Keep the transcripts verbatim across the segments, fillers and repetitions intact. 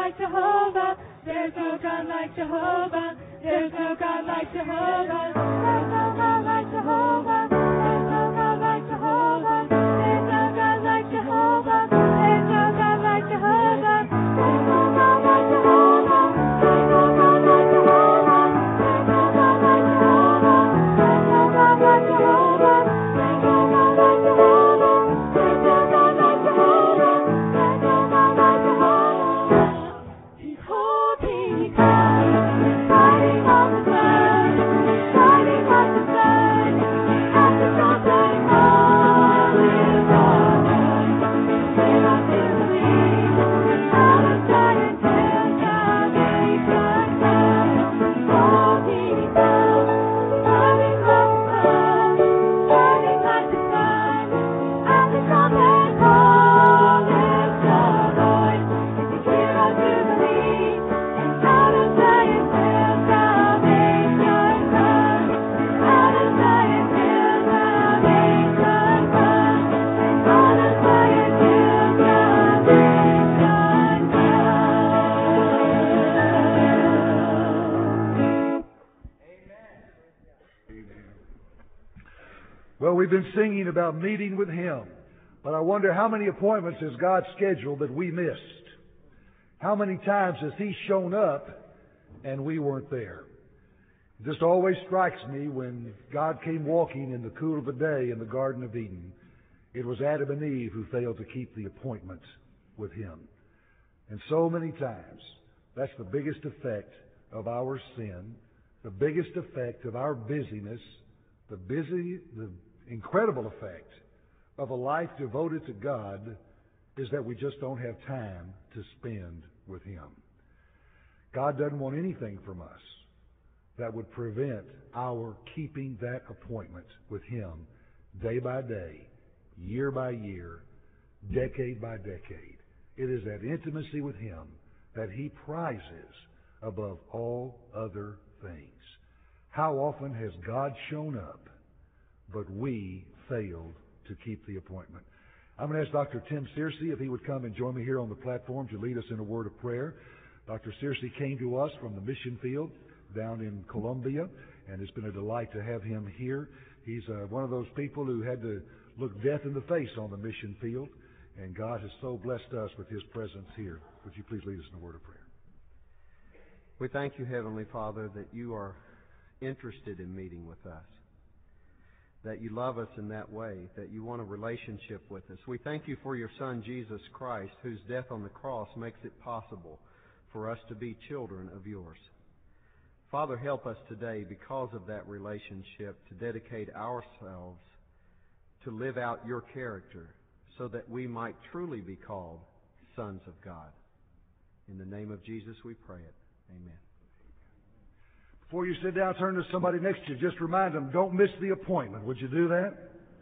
like Jehovah. There's no God like Jehovah. There's no God like Jehovah. There's no God like Jehovah. There's no God like Jehovah. There's no God like Jehovah. There's no God like Jehovah. There's no God like Jehovah. There's no God like Jehovah. There's no God like Jehovah. There's no God like Jehovah. There's no God like Jehovah. There's no God like Jehovah. There's no God like Jehovah. Behold, He comes, riding on the cloud, shining like the sun, at the trumpet call His honor. Sing unto the King, out of Zion till salvation comes. Behold, He comes, riding on the cloud, shining like the sun, at the trumpet call His joy. Hear unto the King, out of Zion till salvation comes. Out of Zion till salvation comes. Out of Zion till salvation comes. Well, we've been singing about meeting with Him, but I wonder how many appointments has God scheduled that we missed? How many times has He shown up and we weren't there? It just always strikes me when God came walking in the cool of the day in the Garden of Eden, it was Adam and Eve who failed to keep the appointment with Him. And so many times, that's the biggest effect of our sin, the biggest effect of our busyness, the busy, the incredible effect of a life devoted to God is that we just don't have time to spend with Him. God doesn't want anything from us that would prevent our keeping that appointment with Him day by day, year by year, decade by decade. It is that intimacy with Him that He prizes above all other things. How often has God shown up, but we failed to keep the appointment? I'm going to ask Doctor Tim Searcy if he would come and join me here on the platform to lead us in a word of prayer. Doctor Searcy came to us from the mission field down in Colombia, and it's been a delight to have him here. He's uh, one of those people who had to look death in the face on the mission field, and God has so blessed us with His presence here. Would you please lead us in a word of prayer? We thank you, Heavenly Father, that you are interested in meeting with us, that you love us in that way, that you want a relationship with us. We thank you for your Son, Jesus Christ, whose death on the cross makes it possible for us to be children of yours. Father, help us today, because of that relationship, to dedicate ourselves to live out your character so that we might truly be called sons of God. In the name of Jesus we pray it. Amen. Before you sit down, turn to somebody next to you. Just remind them, don't miss the appointment. Would you do that?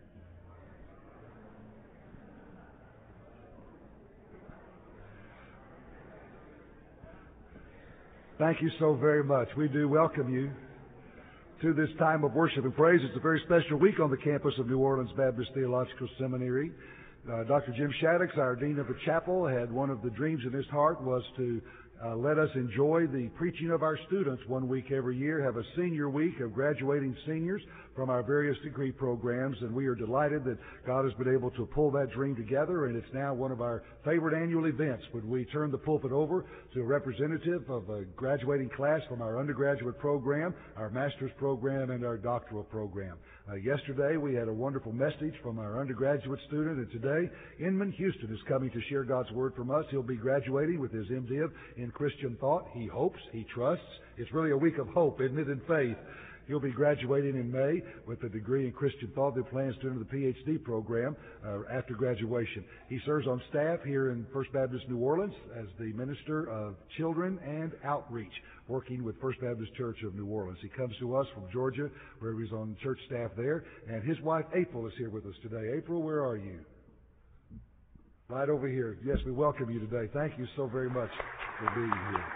Thank you so very much. We do welcome you to this time of worship and praise. It's a very special week on the campus of New Orleans Baptist Theological Seminary. Uh, Doctor Jim Shaddix, our dean of the chapel, had one of the dreams in his heart was to Uh, let us enjoy the preaching of our students one week every year, have a senior week of graduating seniors from our various degree programs, and we are delighted that God has been able to pull that dream together, and it's now one of our favorite annual events when we turn the pulpit over to a representative of a graduating class from our undergraduate program, our master's program, and our doctoral program. Uh, yesterday we had a wonderful message from our undergraduate student, and today Inman Houston is coming to share God's Word from us. He'll be graduating with his M Div in Christian thought. He hopes, he trusts. It's really a week of hope, isn't it, in faith. He'll be graduating in May with a degree in Christian thought that plans to enter the P H D program uh, after graduation. He serves on staff here in First Baptist New Orleans as the Minister of Children and Outreach, working with First Baptist Church of New Orleans. He comes to us from Georgia, where he's on church staff there, and his wife April is here with us today. April, where are you? Right over here. Yes, we welcome you today. Thank you so very much for being here.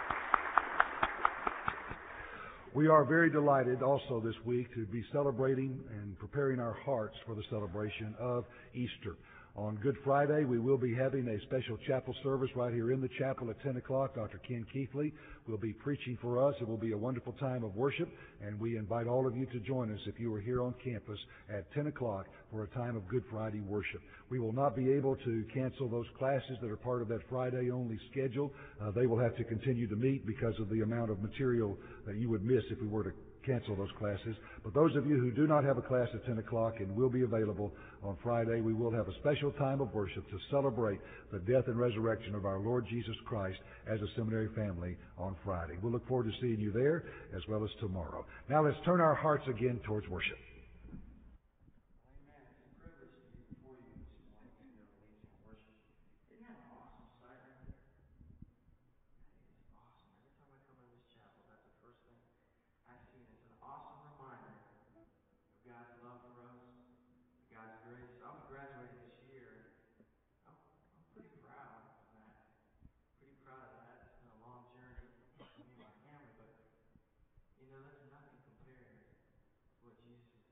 We are very delighted also this week to be celebrating and preparing our hearts for the celebration of Easter. On Good Friday, we will be having a special chapel service right here in the chapel at ten o'clock. Doctor Ken Keithley will be preaching for us. It will be a wonderful time of worship, and we invite all of you to join us if you are here on campus at ten o'clock for a time of Good Friday worship. We will not be able to cancel those classes that are part of that Friday-only schedule. Uh, they will have to continue to meet because of the amount of material that you would miss if we were to cancel those classes. But those of you who do not have a class at ten o'clock and will be available on Friday, we will have a special time of worship to celebrate the death and resurrection of our Lord Jesus Christ as a seminary family on Friday. We'll look forward to seeing you there as well as tomorrow. Now let's turn our hearts again towards worship. You know, that's nothing compared to what Jesus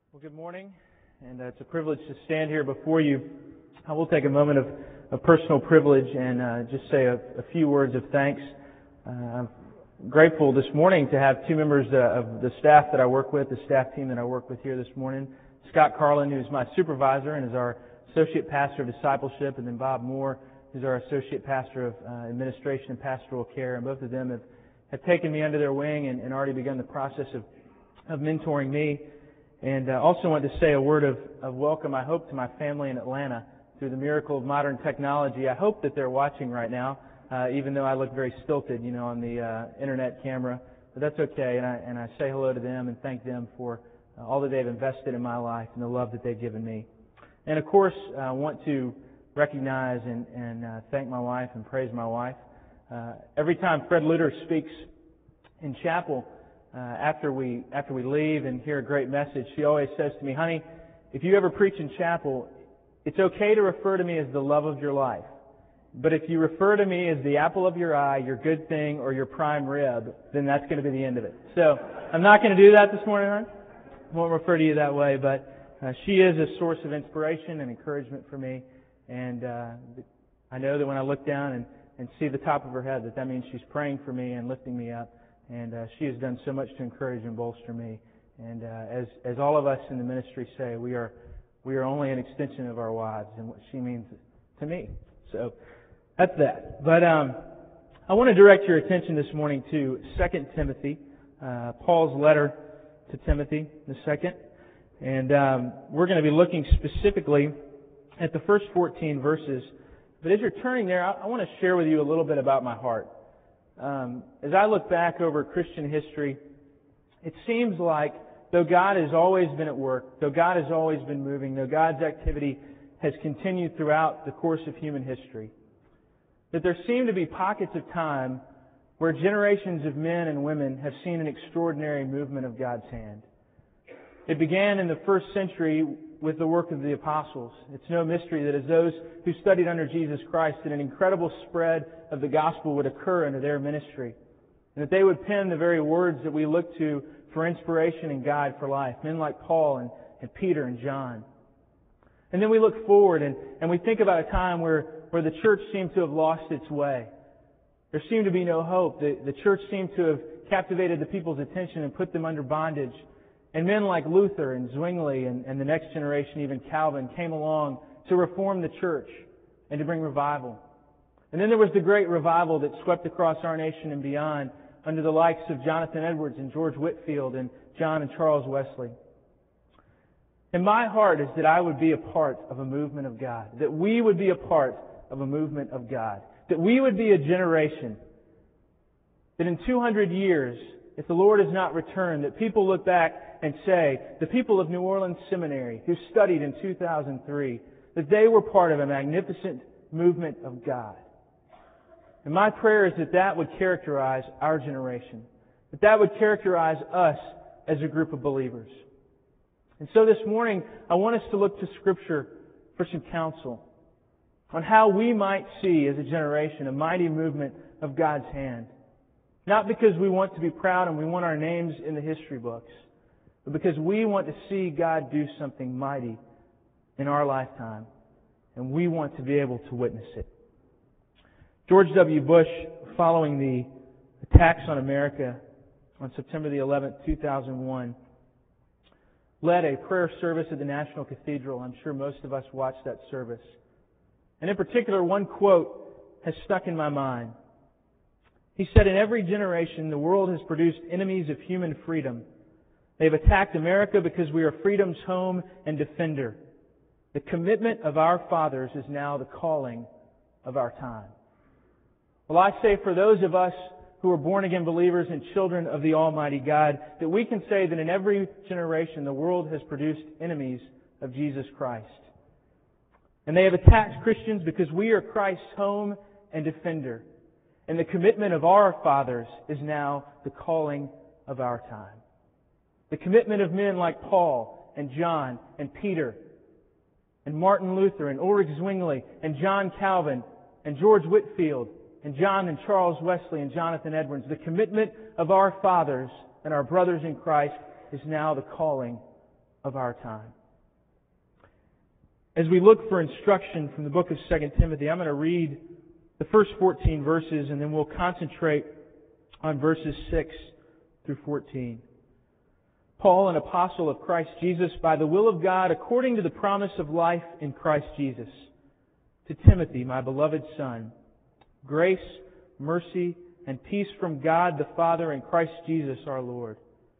Well, good morning, and uh, it's a privilege to stand here before you. I will take a moment of, of personal privilege and uh, just say a, a few words of thanks. Uh, I'm grateful this morning to have two members uh, of the staff that I work with, the staff team that I work with here this morning. Scott Carlin, who's my supervisor and is our associate pastor of discipleship, and then Bob Moore, who's our associate pastor of uh, administration and pastoral care. And both of them have, have taken me under their wing and, and already begun the process of, of mentoring me. And uh, also want to say a word of, of welcome, I hope, to my family in Atlanta through the miracle of modern technology. I hope that they're watching right now, uh, even though I look very stilted, you know, on the uh, internet camera. But that's okay, and I, and I say hello to them and thank them for uh, all that they've invested in my life and the love that they've given me. And of course, I uh, want to recognize and, and uh, thank my wife and praise my wife. Uh, every time Fred Luter speaks in chapel, Uh, after we after we leave and hear a great message, she always says to me, "Honey, if you ever preach in chapel, it's okay to refer to me as the love of your life. But if you refer to me as the apple of your eye, your good thing, or your prime rib, then that's going to be the end of it." So I'm not going to do that this morning, hon. I won't refer to you that way, but uh, she is a source of inspiration and encouragement for me. And uh, I know that when I look down and, and see the top of her head, that that means she's praying for me and lifting me up. And uh, she has done so much to encourage and bolster me. And uh, as as all of us in the ministry say, we are we are only an extension of our wives and what she means to me. So that's that. But um, I want to direct your attention this morning to Second Timothy, uh, Paul's letter to Timothy, the second. And um, we're going to be looking specifically at the first fourteen verses. But as you're turning there, I, I want to share with you a little bit about my heart. Um, as I look back over Christian history, it seems like though God has always been at work, though God has always been moving, though God's activity has continued throughout the course of human history, that there seem to be pockets of time where generations of men and women have seen an extraordinary movement of God's hand. It began in the first century with the work of the apostles. It's no mystery that as those who studied under Jesus Christ, that an incredible spread of the gospel would occur into their ministry, and that they would pen the very words that we look to for inspiration and guide for life. Men like Paul and, and Peter and John. And then we look forward and, and we think about a time where, where the church seemed to have lost its way. There seemed to be no hope. The, the church seemed to have captivated the people's attention and put them under bondage. And men like Luther and Zwingli and, and the next generation, even Calvin, came along to reform the church and to bring revival. And then there was the great revival that swept across our nation and beyond under the likes of Jonathan Edwards and George Whitefield and John and Charles Wesley. And my heart is that I would be a part of a movement of God, that we would be a part of a movement of God, that we would be a generation that in two hundred years, if the Lord has not returned, that people look back and say, the people of New Orleans Seminary who studied in two thousand three, that they were part of a magnificent movement of God. And my prayer is that that would characterize our generation, that that would characterize us as a group of believers. And so this morning, I want us to look to Scripture for some counsel on how we might see as a generation a mighty movement of God's hand. Not because we want to be proud and we want our names in the history books, but because we want to see God do something mighty in our lifetime, and we want to be able to witness it. George W. Bush, following the attacks on America on September the eleventh, two thousand one, led a prayer service at the National Cathedral. I'm sure most of us watched that service. And in particular, one quote has stuck in my mind. He said, "In every generation, the world has produced enemies of human freedom. They've attacked America because we are freedom's home and defender. The commitment of our fathers is now the calling of our time." Well, I say for those of us who are born-again believers and children of the Almighty God, that we can say that in every generation the world has produced enemies of Jesus Christ. And they have attacked Christians because we are Christ's home and defender. And the commitment of our fathers is now the calling of our time. The commitment of men like Paul and John and Peter and Martin Luther and Ulrich Zwingli and John Calvin and George Whitefield and John and Charles Wesley and Jonathan Edwards. The commitment of our fathers and our brothers in Christ is now the calling of our time. As we look for instruction from the book of Second Timothy, I'm going to read the first fourteen verses, and then we'll concentrate on verses six through fourteen. Paul, an apostle of Christ Jesus, by the will of God, according to the promise of life in Christ Jesus, to Timothy, my beloved son, grace, mercy, and peace from God the Father and Christ Jesus our Lord.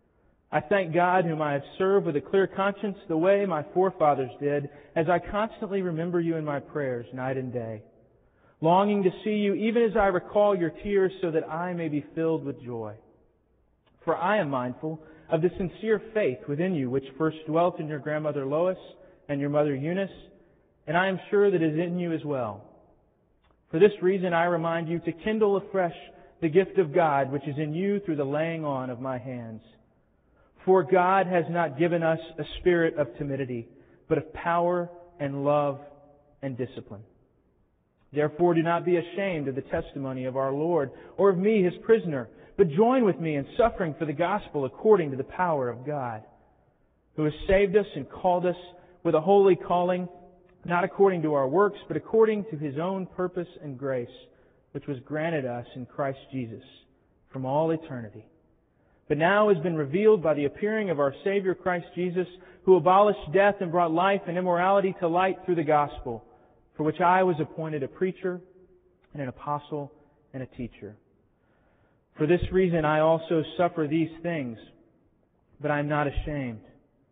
I thank God, whom I have served with a clear conscience the way my forefathers did, as I constantly remember you in my prayers night and day, longing to see you even as I recall your tears, so that I may be filled with joy. For I am mindful of the sincere faith within you, which first dwelt in your grandmother Lois and your mother Eunice, and I am sure that it is in you as well. For this reason I remind you to kindle afresh the gift of God which is in you through the laying on of my hands. For God has not given us a spirit of timidity, but of power and love and discipline. Therefore do not be ashamed of the testimony of our Lord, or of me, His prisoner, but join with me in suffering for the gospel according to the power of God, who has saved us and called us with a holy calling, not according to our works, but according to His own purpose and grace, which was granted us in Christ Jesus from all eternity, but now has been revealed by the appearing of our Savior Christ Jesus, who abolished death and brought life and immorality to light through the gospel, for which I was appointed a preacher and an apostle and a teacher. For this reason I also suffer these things, but I am not ashamed.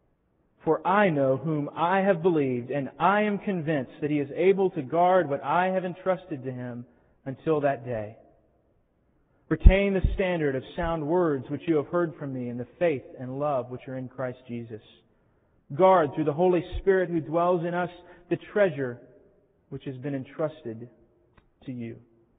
For I know whom I have believed, and I am convinced that He is able to guard what I have entrusted to Him until that day. Retain the standard of sound words which you have heard from me in the faith and love which are in Christ Jesus. Guard through the Holy Spirit who dwells in us the treasure which has been entrusted to you.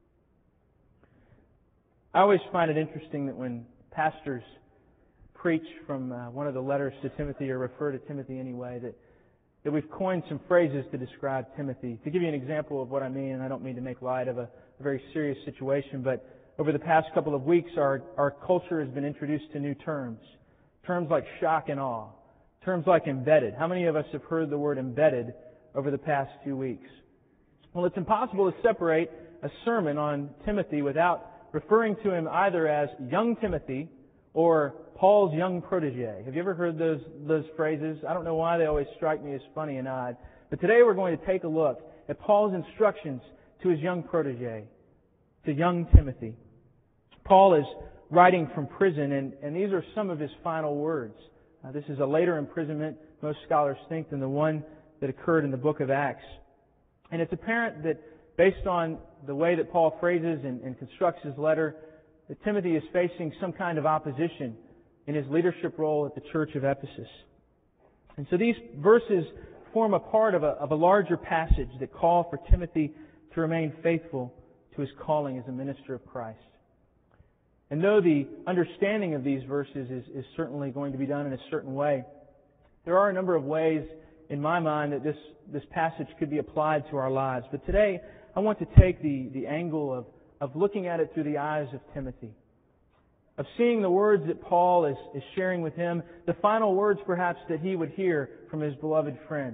I always find it interesting that when pastors preach from uh, one of the letters to Timothy, or refer to Timothy anyway, that, that we've coined some phrases to describe Timothy. To give you an example of what I mean, and I don't mean to make light of a, a very serious situation, but over the past couple of weeks, our, our culture has been introduced to new terms. Terms like shock and awe. Terms like embedded. How many of us have heard the word embedded over the past few weeks? Well, it's impossible to separate a sermon on Timothy without referring to him either as young Timothy or Paul's young protege. Have you ever heard those those phrases? I don't know why they always strike me as funny and odd. But today we're going to take a look at Paul's instructions to his young protege, to young Timothy. Paul is writing from prison, and, and these are some of his final words. Uh, this is a later imprisonment, most scholars think, than the one that occurred in the book of Acts. And it's apparent that based on the way that Paul phrases and, and constructs his letter, that Timothy is facing some kind of opposition in his leadership role at the church of Ephesus. And so these verses form a part of a, of a larger passage that call for Timothy to remain faithful to his calling as a minister of Christ. And though the understanding of these verses is, is certainly going to be done in a certain way, there are a number of ways in my mind that this, this passage could be applied to our lives. But today, I want to take the, the angle of, of looking at it through the eyes of Timothy, of seeing the words that Paul is, is sharing with him, the final words perhaps that he would hear from his beloved friend,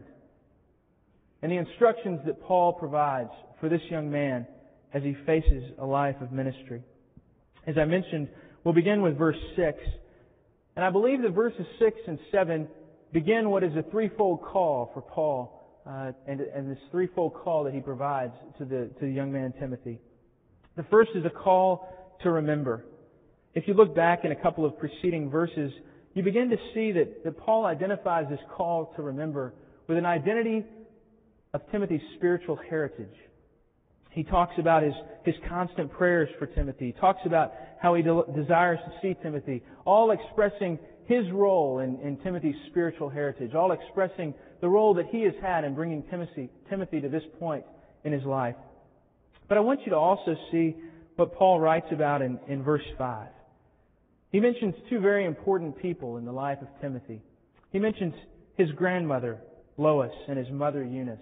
and the instructions that Paul provides for this young man as he faces a life of ministry. As I mentioned, we'll begin with verse six, and I believe that verses six and seven begin what is a threefold call for Paul, uh, and, and this threefold call that he provides to the, to the young man Timothy. The first is a call to remember. If you look back in a couple of preceding verses, you begin to see that, that Paul identifies this call to remember with an identity of Timothy's spiritual heritage. He talks about his, his constant prayers for Timothy. He talks about how he de- desires to see Timothy, all expressing his role in, in Timothy's spiritual heritage, all expressing the role that he has had in bringing Timothy, Timothy to this point in his life. But I want you to also see what Paul writes about in, in verse five. He mentions two very important people in the life of Timothy. He mentions his grandmother, Lois, and his mother, Eunice.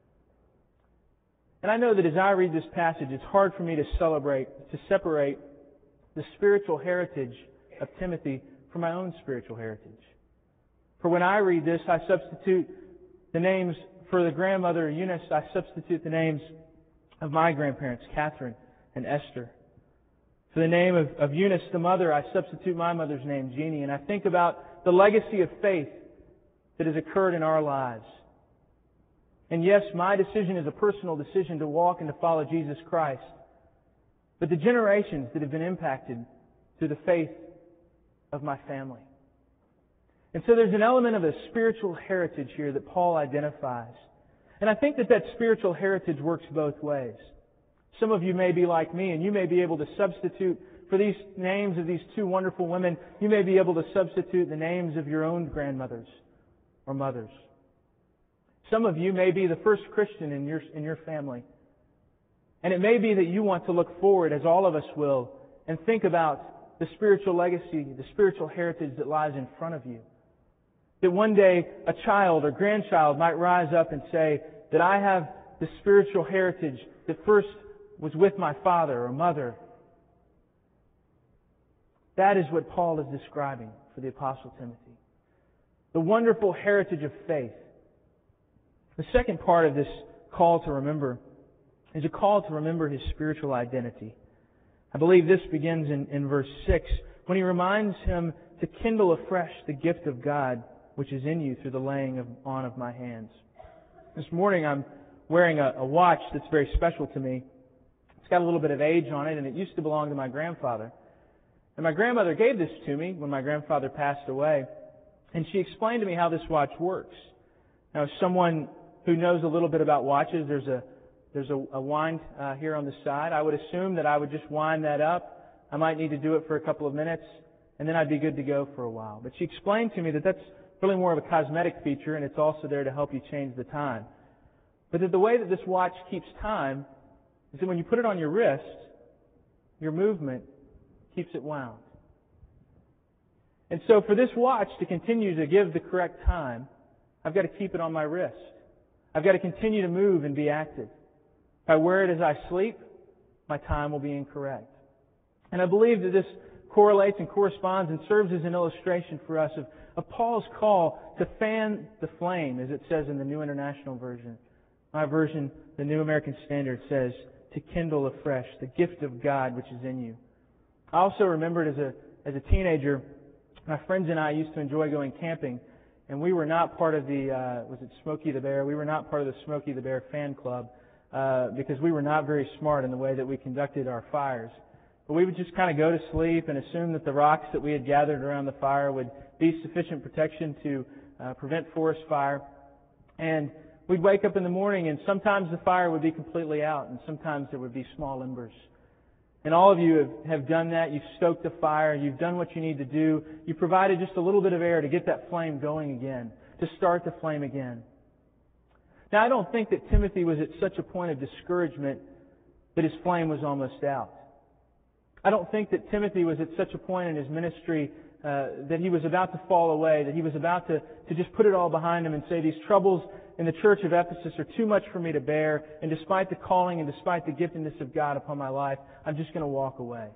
And I know that as I read this passage, it's hard for me to celebrate, to separate the spiritual heritage of Timothy from my own spiritual heritage. For when I read this, I substitute the names for the grandmother Eunice, I substitute the names of my grandparents, Catherine and Esther. For the name of, of Eunice, the mother, I substitute my mother's name, Jeannie. And I think about the legacy of faith that has occurred in our lives. And yes, my decision is a personal decision to walk and to follow Jesus Christ. But the generations that have been impacted through the faith of my family. And so there's an element of a spiritual heritage here that Paul identifies. And I think that that spiritual heritage works both ways. Some of you may be like me, and you may be able to substitute for these names of these two wonderful women, you may be able to substitute the names of your own grandmothers or mothers. Some of you may be the first Christian in your, in your family. And it may be that you want to look forward, as all of us will, and think about the spiritual legacy, the spiritual heritage that lies in front of you. That one day a child or grandchild might rise up and say that I have the spiritual heritage that first was with my father or mother. That is what Paul is describing for the Apostle Timothy. The wonderful heritage of faith. The second part of this call to remember is a call to remember his spiritual identity. I believe this begins in, in verse six, when he reminds him to kindle afresh the gift of God which is in you through the laying of, on of my hands. This morning I'm wearing a, a watch that's very special to me. It's got a little bit of age on it, and it used to belong to my grandfather. And my grandmother gave this to me when my grandfather passed away, and she explained to me how this watch works. Now, as someone who knows a little bit about watches, there's a there's a, a wind uh, here on the side. I would assume that I would just wind that up. I might need to do it for a couple of minutes, and then I'd be good to go for a while. But she explained to me that that's really more of a cosmetic feature, and it's also there to help you change the time. But that the way that this watch keeps time is that when you put it on your wrist, your movement keeps it wound. And so for this watch to continue to give the correct time, I've got to keep it on my wrist. I've got to continue to move and be active. If I wear it as I sleep, my time will be incorrect. And I believe that this correlates and corresponds and serves as an illustration for us of, of Paul's call to fan the flame, as it says in the New International Version. My version, the New American Standard, says to kindle afresh the gift of God which is in you. I also remembered as a as a teenager, my friends and I used to enjoy going camping, and we were not part of the, uh, was it Smokey the Bear? We were not part of the Smokey the Bear fan club uh, because we were not very smart in the way that we conducted our fires. But we would just kind of go to sleep and assume that the rocks that we had gathered around the fire would be sufficient protection to uh, prevent forest fire. And we'd wake up in the morning, and sometimes the fire would be completely out, and sometimes there would be small embers. And all of you have, have done that. You've stoked the fire. You've done what you need to do. You provided just a little bit of air to get that flame going again, to start the flame again. Now, I don't think that Timothy was at such a point of discouragement that his flame was almost out. I don't think that Timothy was at such a point in his ministry uh, that he was about to fall away, that he was about to, to just put it all behind him and say, these troubles in the church of Ephesus are too much for me to bear, and despite the calling and despite the giftedness of God upon my life, I'm just going to walk away.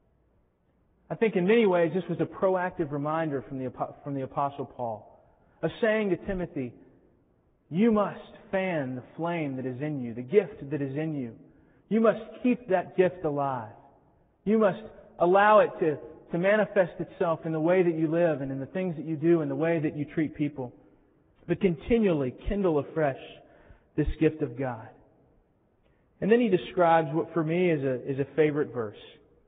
I think in many ways this was a proactive reminder from the, from the Apostle Paul of saying to Timothy, you must fan the flame that is in you, the gift that is in you. You must keep that gift alive. You must allow it to, to manifest itself in the way that you live and in the things that you do and the way that you treat people. But continually kindle afresh this gift of God. And then he describes what for me is a, is a favorite verse.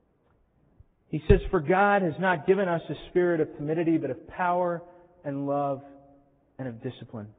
He says, for God has not given us a spirit of timidity, but of power and love and of discipline.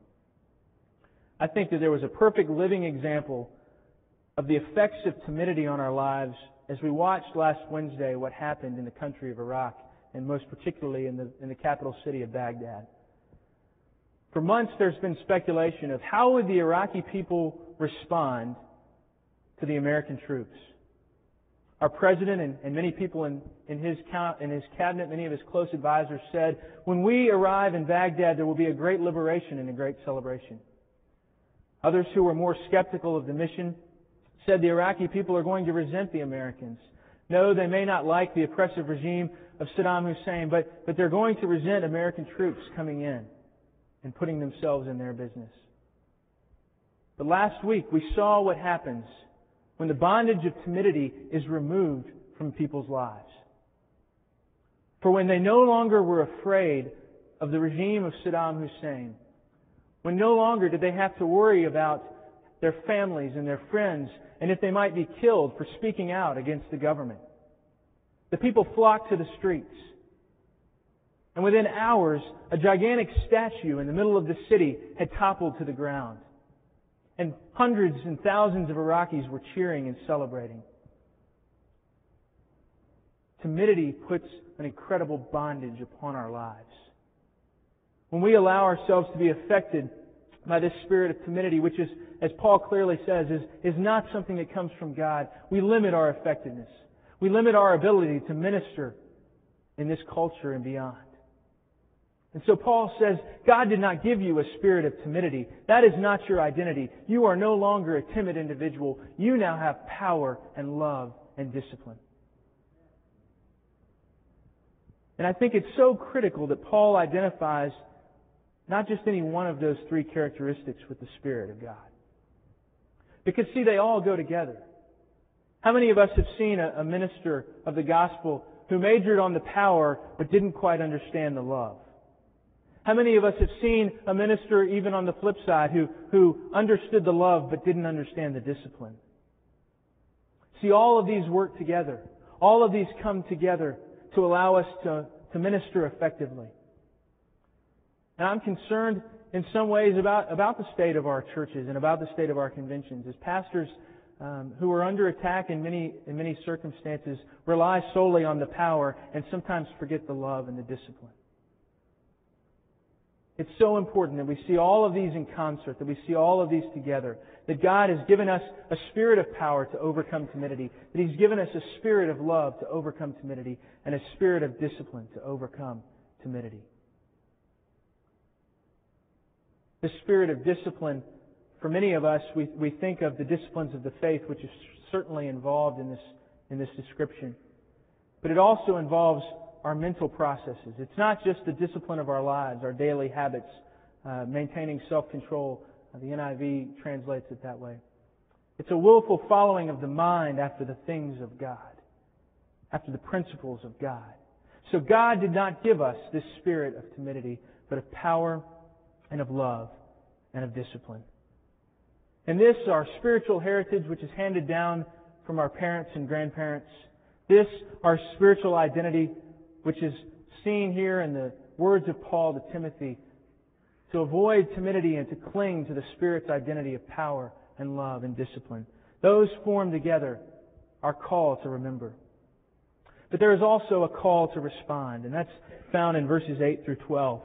I think that there was a perfect living example of the effects of timidity on our lives as we watched last Wednesday what happened in the country of Iraq, and most particularly in the, in the capital city of Baghdad. For months there's been speculation of how would the Iraqi people respond to the American troops. Our president and, and many people in, in, his count, in his cabinet, many of his close advisors said, when we arrive in Baghdad there will be a great liberation and a great celebration. Others who were more skeptical of the mission said the Iraqi people are going to resent the Americans. No, they may not like the oppressive regime of Saddam Hussein, but, but they're going to resent American troops coming in. and putting themselves in their business. But last week we saw what happens when the bondage of timidity is removed from people's lives. For when they no longer were afraid of the regime of Saddam Hussein, when no longer did they have to worry about their families and their friends and if they might be killed for speaking out against the government, the people flocked to the streets. And within hours, a gigantic statue in the middle of the city had toppled to the ground. And hundreds and thousands of Iraqis were cheering and celebrating. Timidity puts an incredible bondage upon our lives. When we allow ourselves to be affected by this spirit of timidity, which is, as Paul clearly says, is, is not something that comes from God, we limit our effectiveness. We limit our ability to minister in this culture and beyond. And so Paul says, God did not give you a spirit of timidity. That is not your identity. You are no longer a timid individual. You now have power and love and discipline. And I think it's so critical that Paul identifies not just any one of those three characteristics with the Spirit of God. Because, see, they all go together. How many of us have seen a, a minister of the gospel who majored on the power but didn't quite understand the love? How many of us have seen a minister, even on the flip side, who, who understood the love but didn't understand the discipline? See, all of these work together. All of these come together to allow us to, to minister effectively. And I'm concerned in some ways about, about the state of our churches and about the state of our conventions. As pastors um, who are under attack in many, in many circumstances rely solely on the power and sometimes forget the love and the discipline. It's so important that we see all of these in concert, that we see all of these together, that God has given us a spirit of power to overcome timidity, that He's given us a spirit of love to overcome timidity, and a spirit of discipline to overcome timidity. The spirit of discipline, for many of us, we, we think of the disciplines of the faith, which is certainly involved in this, in this description. But it also involves our mental processes. It's not just the discipline of our lives, our daily habits, uh, maintaining self-control. Uh, the N I V translates it that way. It's a willful following of the mind after the things of God, after the principles of God. So God did not give us this spirit of timidity, but of power and of love and of discipline. And this, our spiritual heritage, which is handed down from our parents and grandparents, this, our spiritual identity, which is seen here in the words of Paul to Timothy, to avoid timidity and to cling to the Spirit's identity of power and love and discipline. Those form together our call to remember. But there is also a call to respond, and that's found in verses eight through twelve.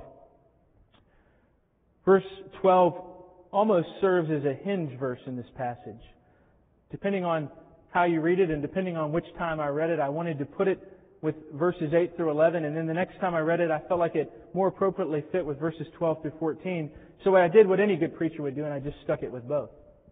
Verse twelve almost serves as a hinge verse in this passage. Depending on how you read it and depending on which time I read it, I wanted to put it with verses eight through eleven, and then the next time I read it, I felt like it more appropriately fit with verses twelve through fourteen. So I did what any good preacher would do, and I just stuck it with both.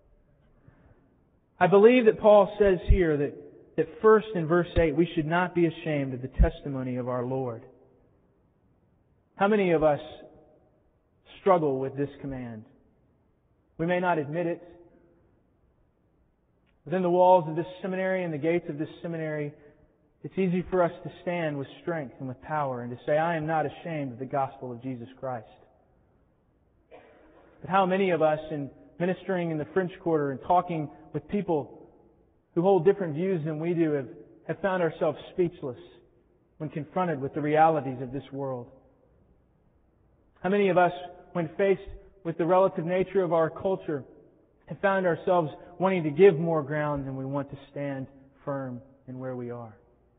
I believe that Paul says here that, that first in verse eight, we should not be ashamed of the testimony of our Lord. How many of us struggle with this command? We may not admit it. Within the walls of this seminary and the gates of this seminary, it's easy for us to stand with strength and with power and to say, I am not ashamed of the gospel of Jesus Christ. But how many of us, in ministering in the French Quarter and talking with people who hold different views than we do, have, have found ourselves speechless when confronted with the realities of this world? How many of us, when faced with the relative nature of our culture, have found ourselves wanting to give more ground than we want to stand firm in where we are?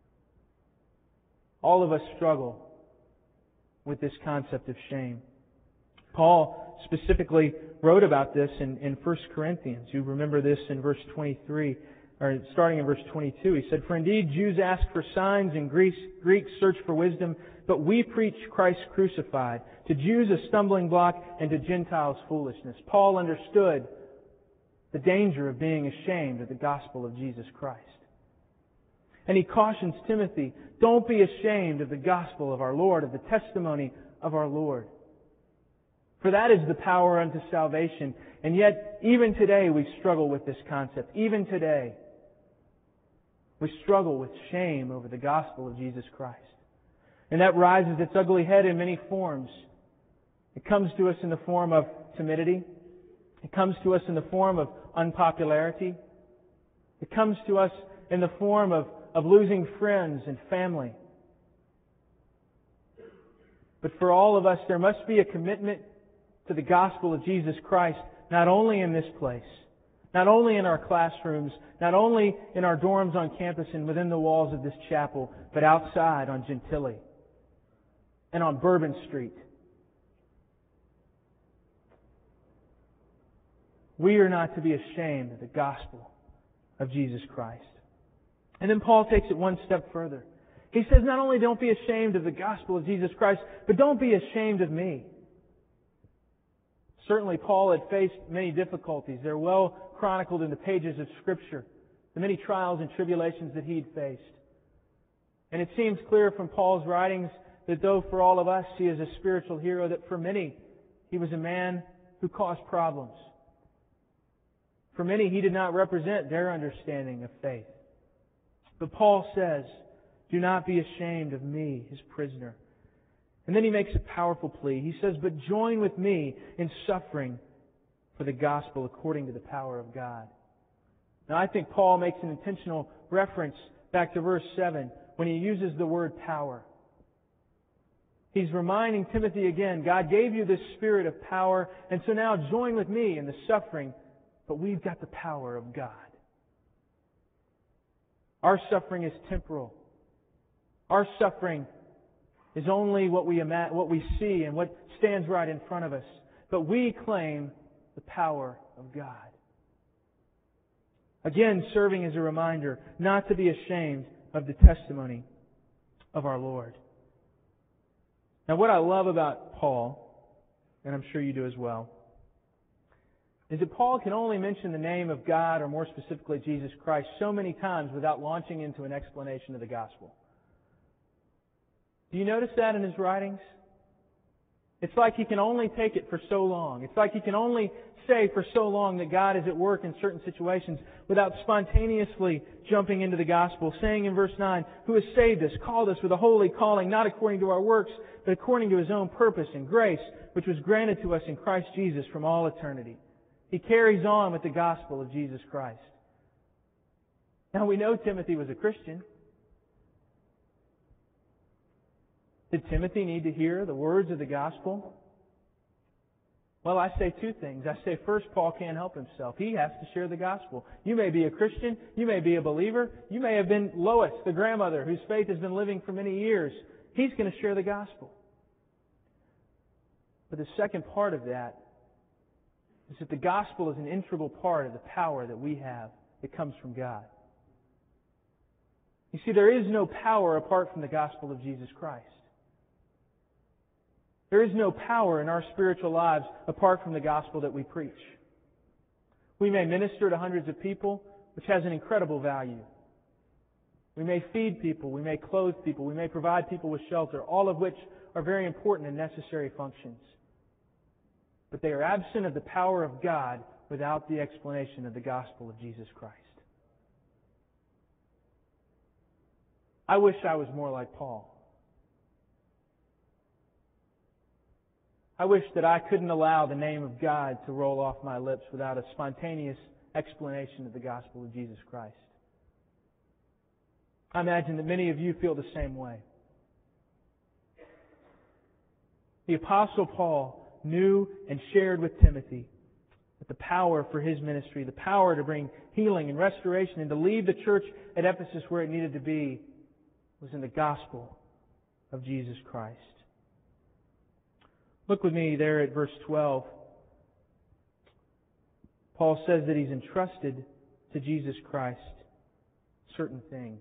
All of us struggle with this concept of shame. Paul specifically wrote about this in, in First Corinthians. You remember this in verse twenty-three, or starting in verse twenty-two. He said, For indeed Jews ask for signs and Greeks, Greeks search for wisdom, but we preach Christ crucified, to Jews a stumbling block and to Gentiles foolishness. Paul understood the danger of being ashamed of the gospel of Jesus Christ. And he cautions Timothy, don't be ashamed of the gospel of our Lord, of the testimony of our Lord. For that is the power unto salvation. And yet, even today, we struggle with this concept. Even today, we struggle with shame over the gospel of Jesus Christ. And that rises its ugly head in many forms. It comes to us in the form of timidity. It comes to us in the form of unpopularity. It comes to us in the form of, of losing friends and family. But for all of us, there must be a commitment to the gospel of Jesus Christ, not only in this place, not only in our classrooms, not only in our dorms on campus and within the walls of this chapel, but outside on Gentilly and on Bourbon Street. We are not to be ashamed of the gospel of Jesus Christ. And then Paul takes it one step further. He says, not only don't be ashamed of the gospel of Jesus Christ, but don't be ashamed of me. Certainly Paul had faced many difficulties. They're well chronicled in the pages of Scripture, the many trials and tribulations that he'd faced. And it seems clear from Paul's writings that though for all of us he is a spiritual hero, that for many he was a man who caused problems. For many he did not represent their understanding of faith. But Paul says, do not be ashamed of me, his prisoner. And then he makes a powerful plea. He says, but join with me in suffering for the gospel according to the power of God. Now I think Paul makes an intentional reference back to verse seven when he uses the word power. He's reminding Timothy again, God gave you this spirit of power, and so now join with me in the suffering, but we've got the power of God. Our suffering is temporal. Our suffering is only what we ima- what we see and what stands right in front of us. But we claim the power of God. Again, serving as a reminder not to be ashamed of the testimony of our Lord. Now, what I love about Paul, and I'm sure you do as well, is that Paul can only mention the name of God, or more specifically Jesus Christ, so many times without launching into an explanation of the gospel. Do you notice that in his writings? It's like he can only take it for so long. It's like he can only say for so long that God is at work in certain situations without spontaneously jumping into the gospel, saying in verse nine, who has saved us, called us with a holy calling, not according to our works, but according to His own purpose and grace, which was granted to us in Christ Jesus from all eternity. He carries on with the gospel of Jesus Christ. Now we know Timothy was a Christian. Did Timothy need to hear the words of the gospel? Well, I say two things. I say first, Paul can't help himself. He has to share the gospel. You may be a Christian. You may be a believer. You may have been Lois, the grandmother, whose faith has been living for many years. He's going to share the gospel. But the second part of that is that the gospel is an integral part of the power that we have that comes from God. You see, there is no power apart from the gospel of Jesus Christ. There is no power in our spiritual lives apart from the gospel that we preach. We may minister to hundreds of people, which has an incredible value. We may feed people, we may clothe people, we may provide people with shelter, all of which are very important and necessary functions. But they are absent of the power of God without the explanation of the gospel of Jesus Christ. I wish I was more like Paul. I wish that I couldn't allow the name of God to roll off my lips without a spontaneous explanation of the gospel of Jesus Christ. I imagine that many of you feel the same way. The Apostle Paul knew and shared with Timothy that the power for his ministry, the power to bring healing and restoration and to lead the church at Ephesus where it needed to be, was in the gospel of Jesus Christ. Look with me there at verse twelve. Paul says that he's entrusted to Jesus Christ certain things.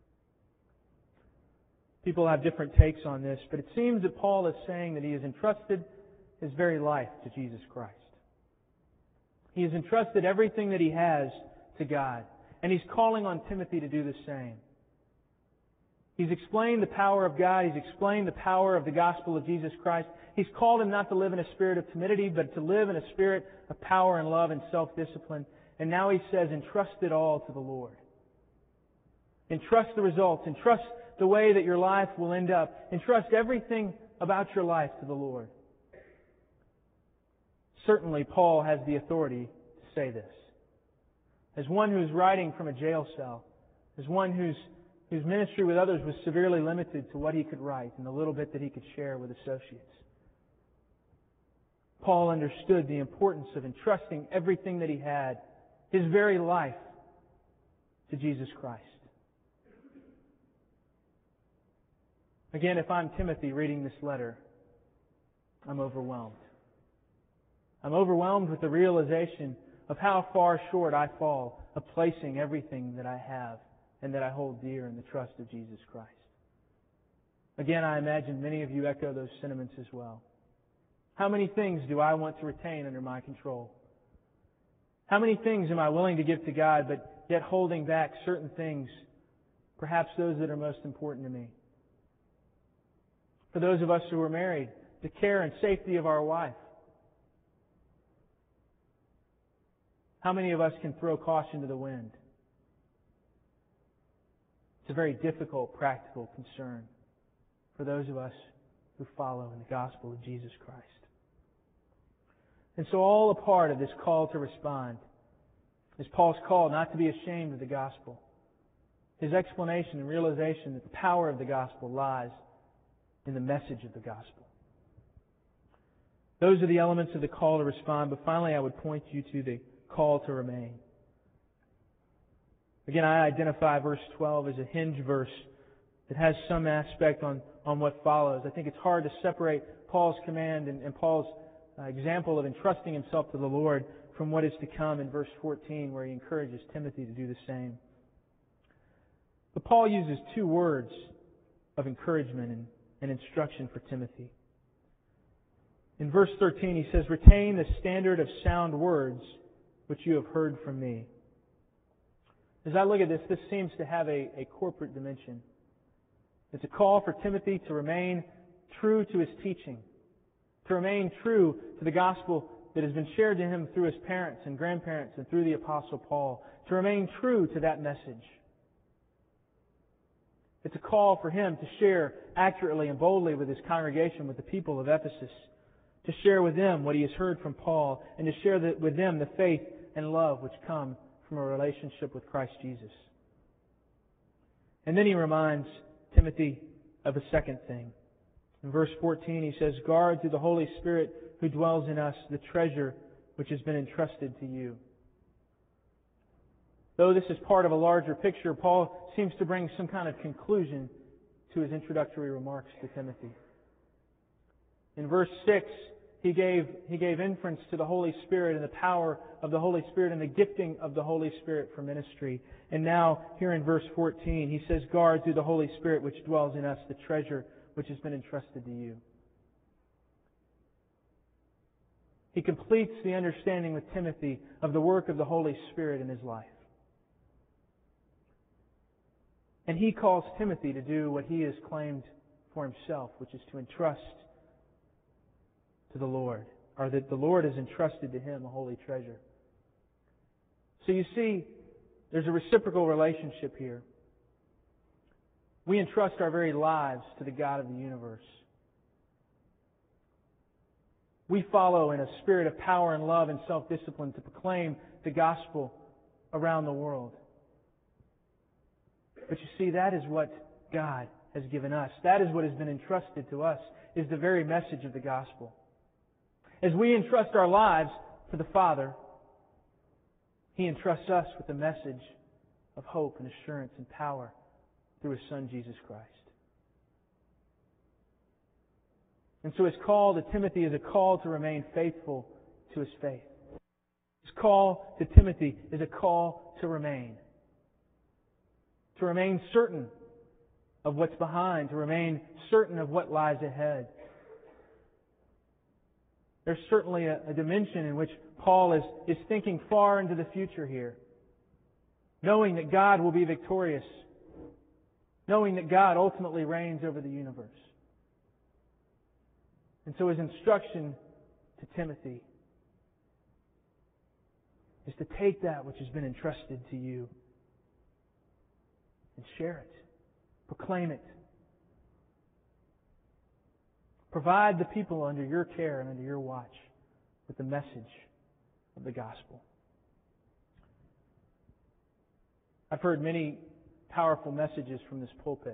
People have different takes on this, but it seems that Paul is saying that he has entrusted his very life to Jesus Christ. He has entrusted everything that he has to God, and he's calling on Timothy to do the same. He's explained the power of God. He's explained the power of the gospel of Jesus Christ. He's called him not to live in a spirit of timidity, but to live in a spirit of power and love and self-discipline. And now he says, entrust it all to the Lord. Entrust the results. Entrust the way that your life will end up. Entrust everything about your life to the Lord. Certainly, Paul has the authority to say this. As one who's writing from a jail cell, as one whose whose ministry with others was severely limited to what he could write and the little bit that he could share with associates. Paul understood the importance of entrusting everything that he had, his very life, to Jesus Christ. Again, if I'm Timothy reading this letter, I'm overwhelmed. I'm overwhelmed with the realization of how far short I fall of placing everything that I have and that I hold dear in the trust of Jesus Christ. Again, I imagine many of you echo those sentiments as well. How many things do I want to retain under my control? How many things am I willing to give to God, but yet holding back certain things, perhaps those that are most important to me? For those of us who are married, the care and safety of our wife. How many of us can throw caution to the wind? It's a very difficult, practical concern for those of us who follow in the gospel of Jesus Christ. And so all a part of this call to respond is Paul's call not to be ashamed of the gospel. His explanation and realization that the power of the gospel lies in the message of the gospel. Those are the elements of the call to respond, but finally I would point you to the call to remain. Again, I identify verse twelve as a hinge verse that has some aspect on, on what follows. I think it's hard to separate Paul's command and, and Paul's uh, example of entrusting himself to the Lord from what is to come in verse fourteen, where he encourages Timothy to do the same. But Paul uses two words of encouragement and, and instruction for Timothy. In verse thirteen, he says, "Retain the standard of sound words which you have heard from me." As I look at this, this seems to have a, a corporate dimension. It's a call for Timothy to remain true to his teaching, to remain true to the gospel that has been shared to him through his parents and grandparents and through the Apostle Paul, to remain true to that message. It's a call for him to share accurately and boldly with his congregation, with the people of Ephesus, to share with them what he has heard from Paul, and to share with them the faith and love which come from a relationship with Christ Jesus. And then he reminds Timothy of a second thing. In verse fourteen, he says, "Guard through the Holy Spirit who dwells in us the treasure which has been entrusted to you." Though this is part of a larger picture, Paul seems to bring some kind of conclusion to his introductory remarks to Timothy. In verse six, he gave, he gave inference to the Holy Spirit and the power of the Holy Spirit and the gifting of the Holy Spirit for ministry. And now, here in verse fourteen, he says, "Guard through the Holy Spirit which dwells in us the treasure which has been entrusted to you." He completes the understanding with Timothy of the work of the Holy Spirit in his life. And he calls Timothy to do what he has claimed for himself, which is to entrust to the Lord, or that the Lord has entrusted to him a holy treasure. So you see, there's a reciprocal relationship here. We entrust our very lives to the God of the universe. We follow in a spirit of power and love and self-discipline to proclaim the gospel around the world. But you see, that is what God has given us. That is what has been entrusted to us, is the very message of the gospel. As we entrust our lives to the Father, He entrusts us with the message of hope and assurance and power through His Son, Jesus Christ. And so His call to Timothy is a call to remain faithful to his faith. His call to Timothy is a call to remain. To remain certain of what's behind, to remain certain of what lies ahead. There's certainly a, a dimension in which Paul is, is thinking far into the future here, knowing that God will be victorious, knowing that God ultimately reigns over the universe. And so his instruction to Timothy is to take that which has been entrusted to you and share it. Proclaim it. Provide the people under your care and under your watch with the message of the gospel. I've heard many powerful messages from this pulpit.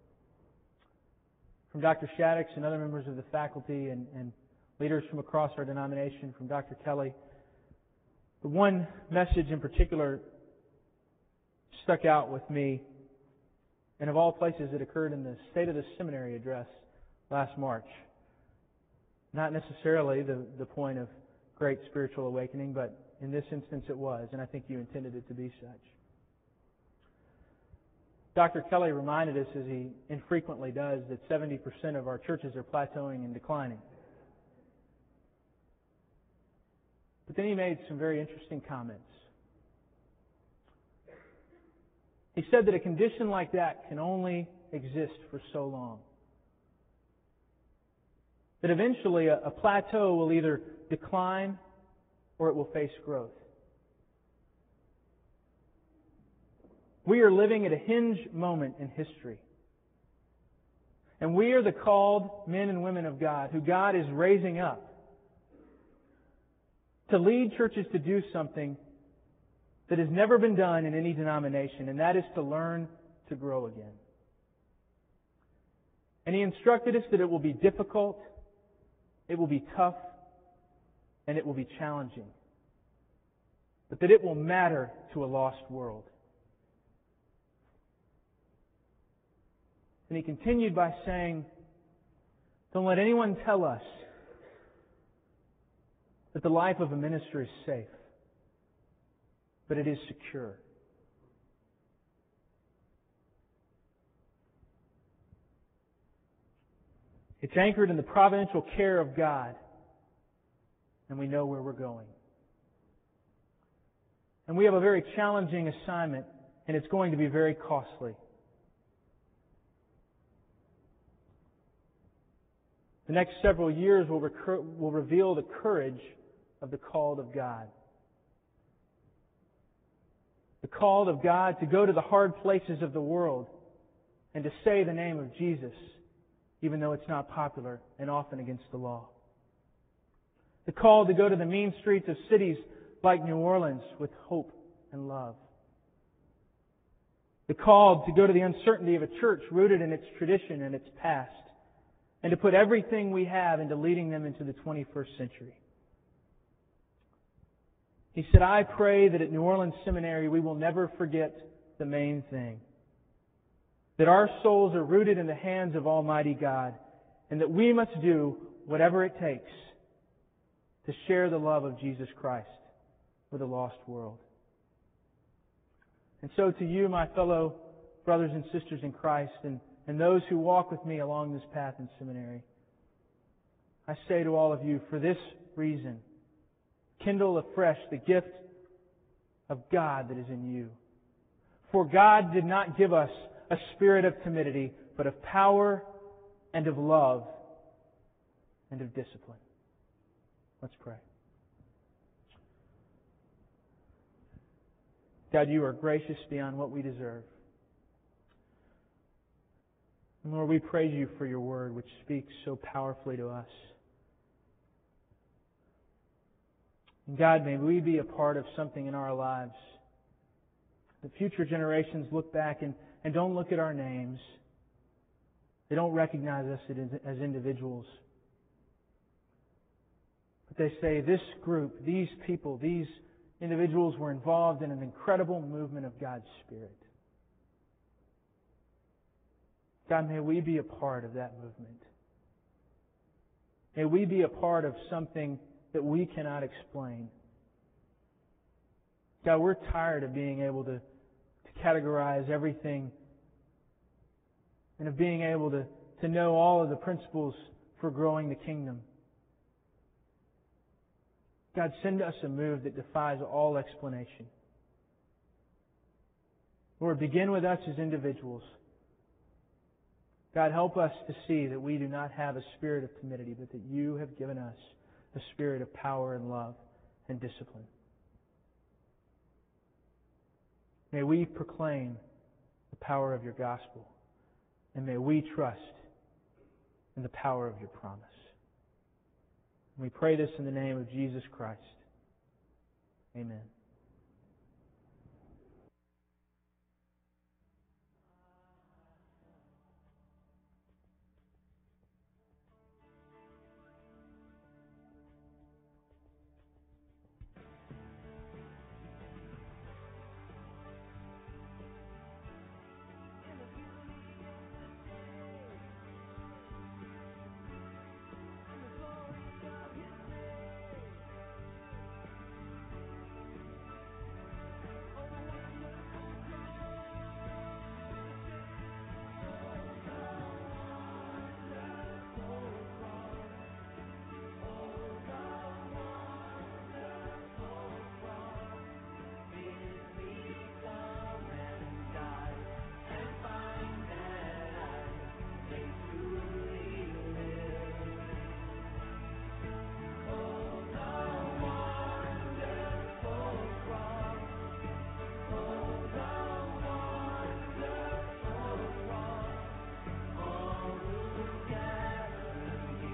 From Doctor Shaddix and other members of the faculty and, and leaders from across our denomination, from Doctor Kelly. The one message in particular stuck out with me, and of all places it occurred in the State of the Seminary address last March. Not necessarily the, the point of great spiritual awakening, but in this instance it was, and I think you intended it to be such. Doctor Kelly reminded us, as he infrequently does, that seventy percent of our churches are plateauing and declining. But then he made some very interesting comments. He said that a condition like that can only exist for so long. That eventually a, a plateau will either decline or it will face growth. We are living at a hinge moment in history. And we are the called men and women of God who God is raising up to lead churches to do something that has never been done in any denomination, and that is to learn to grow again. And He instructed us that it will be difficult, it will be tough, and it will be challenging. But that it will matter to a lost world. And he continued by saying, don't let anyone tell us that the life of a minister is safe, but it is secure. It's anchored in the providential care of God, and we know where we're going. And we have a very challenging assignment, and it's going to be very costly. The next several years will, recur, will reveal the courage of the called of God. The called of God to go to the hard places of the world and to say the name of Jesus, even though it's not popular and often against the law. The call to go to the mean streets of cities like New Orleans with hope and love. The call to go to the uncertainty of a church rooted in its tradition and its past, and to put everything we have into leading them into the twenty-first century. He said, I pray that at New Orleans Seminary we will never forget the main thing. That our souls are rooted in the hands of Almighty God, and that we must do whatever it takes to share the love of Jesus Christ with a lost world. And so to you, my fellow brothers and sisters in Christ, and And those who walk with me along this path in seminary, I say to all of you, for this reason, kindle afresh the gift of God that is in you. For God did not give us a spirit of timidity, but of power and of love and of discipline. Let's pray. God, you are gracious beyond what we deserve. And Lord, we praise you for your word, which speaks so powerfully to us. And God, may we be a part of something in our lives. The future generations look back and, and don't look at our names. They don't recognize us as individuals. But they say, this group, these people, these individuals were involved in an incredible movement of God's Spirit. God, may we be a part of that movement. May we be a part of something that we cannot explain. God, we're tired of being able to, to categorize everything and of being able to, to know all of the principles for growing the kingdom. God, send us a move that defies all explanation. Lord, begin with us as individuals. God, help us to see that we do not have a spirit of timidity, but that You have given us a spirit of power and love and discipline. May we proclaim the power of Your gospel, and may we trust in the power of Your promise. And we pray this in the name of Jesus Christ. Amen.